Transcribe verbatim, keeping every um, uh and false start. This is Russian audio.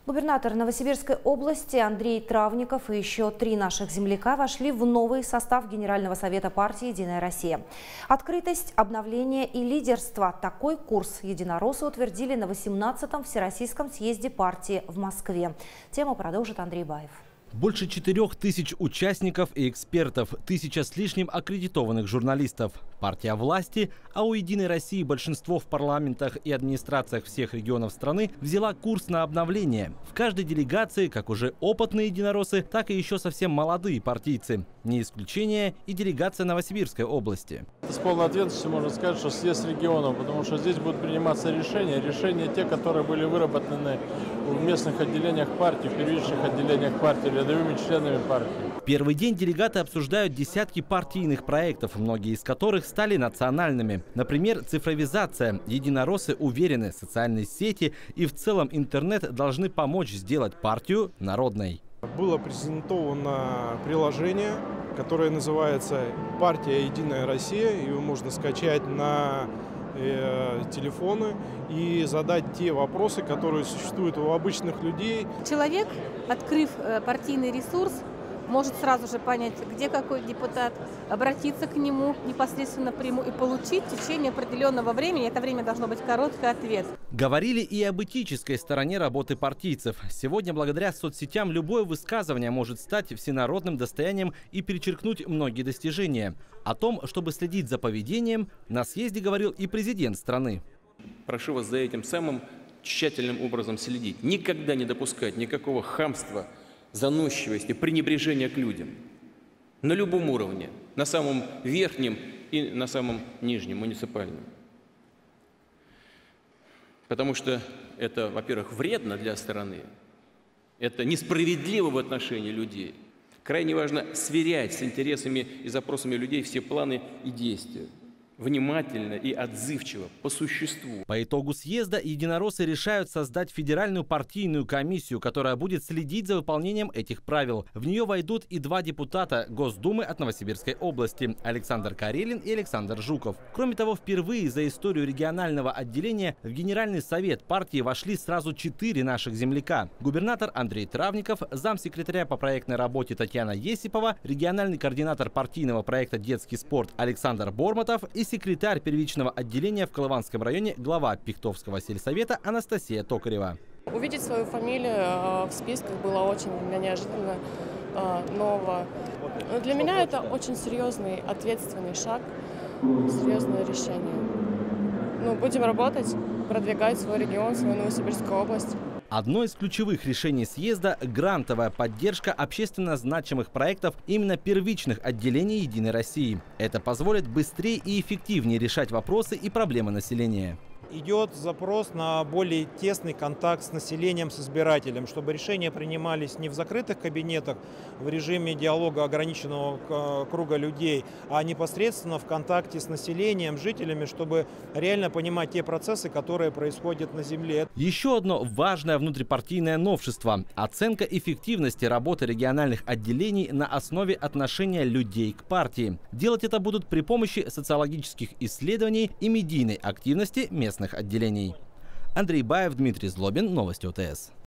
Губернатор Новосибирской области Андрей Травников и еще три наших земляка вошли в новый состав Генерального совета партии «Единая Россия». Открытость, обновление и лидерство – такой курс единороссы утвердили на восемнадцатом Всероссийском съезде партии в Москве. Тему продолжит Андрей Баев. Больше четырех тысяч участников и экспертов, тысяча с лишним аккредитованных журналистов. Партия власти, а у «Единой России» большинство в парламентах и администрациях всех регионов страны, взяла курс на обновление. В каждой делегации как уже опытные единороссы, так и еще совсем молодые партийцы. Не исключение и делегация Новосибирской области. С полной ответственностью можно сказать, что съезд регионов, потому что здесь будут приниматься решения. Решения те, которые были выработаны в местных отделениях партии, в первичных отделениях партии, рядовыми членами партии. В первый день делегаты обсуждают десятки партийных проектов, многие из которых стали национальными. Например, цифровизация. Единороссы уверены, социальные сети и в целом интернет должны помочь сделать партию народной. Было презентовано приложение, которое называется «Партия Единая Россия». Его можно скачать на э, телефоны и задать те вопросы, которые существуют у обычных людей. Человек, открыв партийный ресурс, может сразу же понять, где какой депутат, обратиться к нему непосредственно напрямую и получить в течение определенного времени, это время должно быть короткий ответ. Говорили и об этической стороне работы партийцев. Сегодня благодаря соцсетям любое высказывание может стать всенародным достоянием и перечеркнуть многие достижения. О том, чтобы следить за поведением, на съезде говорил и президент страны. Прошу вас за этим самым тщательным образом следить. Никогда не допускать никакого хамства, заносчивости, пренебрежения к людям. На любом уровне, на самом верхнем и на самом нижнем, муниципальном. Потому что это, во-первых, вредно для страны, это несправедливо в отношении людей. Крайне важно сверять с интересами и запросами людей все планы и действия. Внимательно и отзывчиво, по существу. По итогу съезда единороссы решают создать федеральную партийную комиссию, которая будет следить за выполнением этих правил. В нее войдут и два депутата Госдумы от Новосибирской области – Александр Карелин и Александр Жуков. Кроме того, впервые за историю регионального отделения в Генеральный совет партии вошли сразу четыре наших земляка. Губернатор Андрей Травников, замсекретаря по проектной работе Татьяна Есипова, региональный координатор партийного проекта «Детский спорт» Александр Бормотов и секретарь первичного отделения в Колыванском районе, глава Пихтовского сельсовета Анастасия Токарева. Увидеть свою фамилию в списках было очень для меня неожиданно, ново. Для меня это очень серьезный, ответственный шаг, серьезное решение. Ну, будем работать, продвигать свой регион, свою Новосибирскую область. Одно из ключевых решений съезда – грантовая поддержка общественно значимых проектов именно первичных отделений «Единой России». Это позволит быстрее и эффективнее решать вопросы и проблемы населения. Идет запрос на более тесный контакт с населением, с избирателем, чтобы решения принимались не в закрытых кабинетах, в режиме диалога ограниченного круга людей, а непосредственно в контакте с населением, жителями, чтобы реально понимать те процессы, которые происходят на земле. Еще одно важное внутрипартийное новшество – оценка эффективности работы региональных отделений на основе отношения людей к партии. Делать это будут при помощи социологических исследований и медийной активности местных отделений. Андрей Баев, Дмитрий Злобин, Новости ОТС.